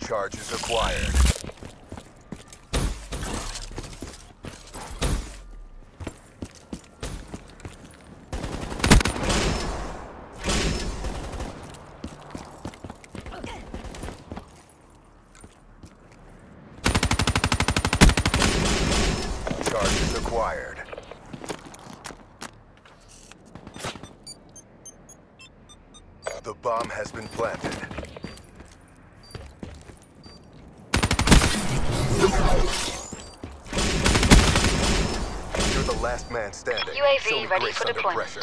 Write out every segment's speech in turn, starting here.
Charges acquired. Charges acquired. The bomb has been planted. You're the last man standing. UAV ready for deployment. Pressure.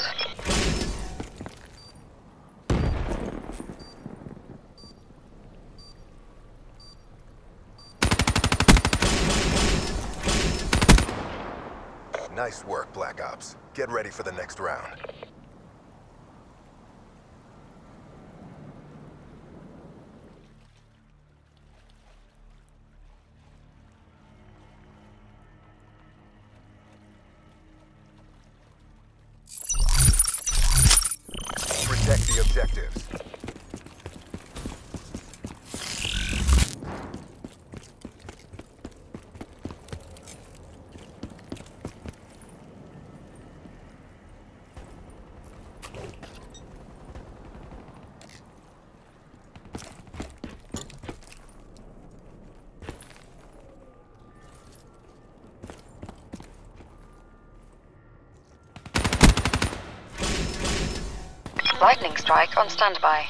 Nice work, Black Ops. Get ready for the next round. Protect the objectives. Lightning strike on standby.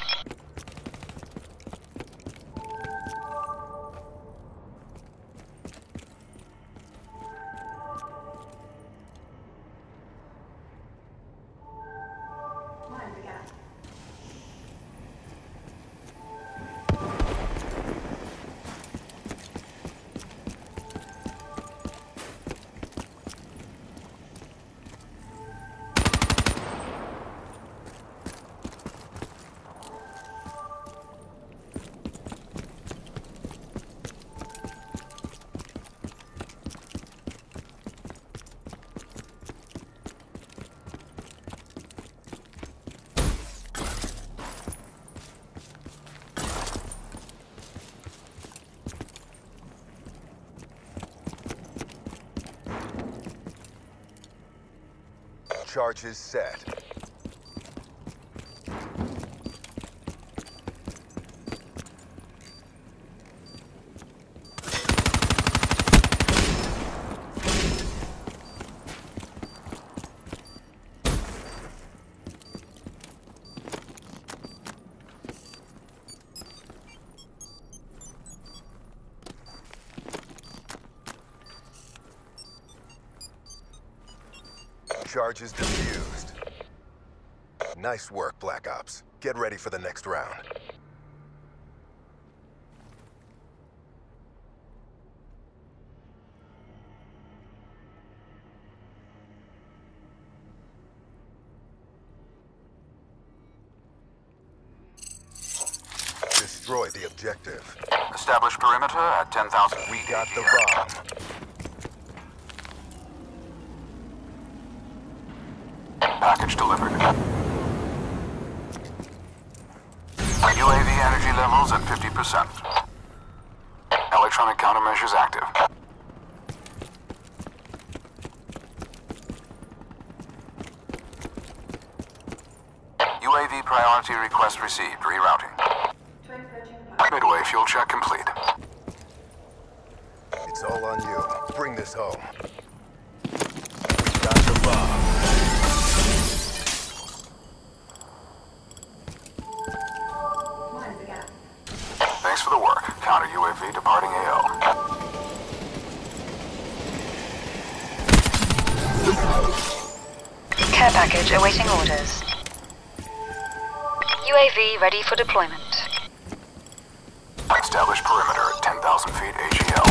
Charges set. Charges defused. Nice work, Black Ops. Get ready for the next round. Destroy the objective. Establish perimeter at 10,000 feet. We got the bomb. Package delivered. UAV energy levels at 50%. Electronic countermeasures active. UAV priority request received. Rerouting. Midway fuel check complete. It's all on you. Bring this home. We got the bomb. Thanks for the work. Counter UAV departing AO. Care package awaiting orders. UAV ready for deployment. Establish perimeter at 10,000 feet AGL.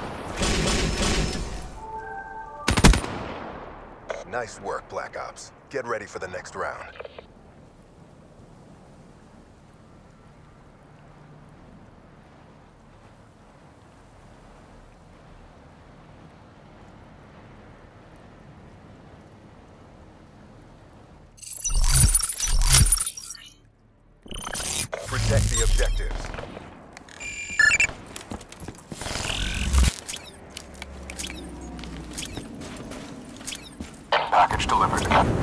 Nice work, Black Ops. Get ready for the next round. Protect the objectives. package delivered.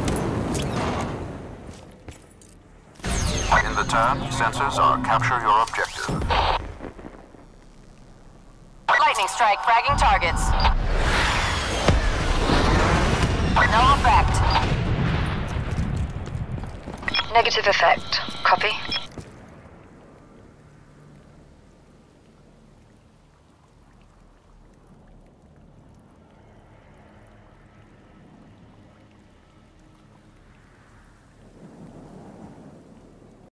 In the turn, sensors are capture your objective. Lightning strike fragging targets. No effect. Negative effect. Copy.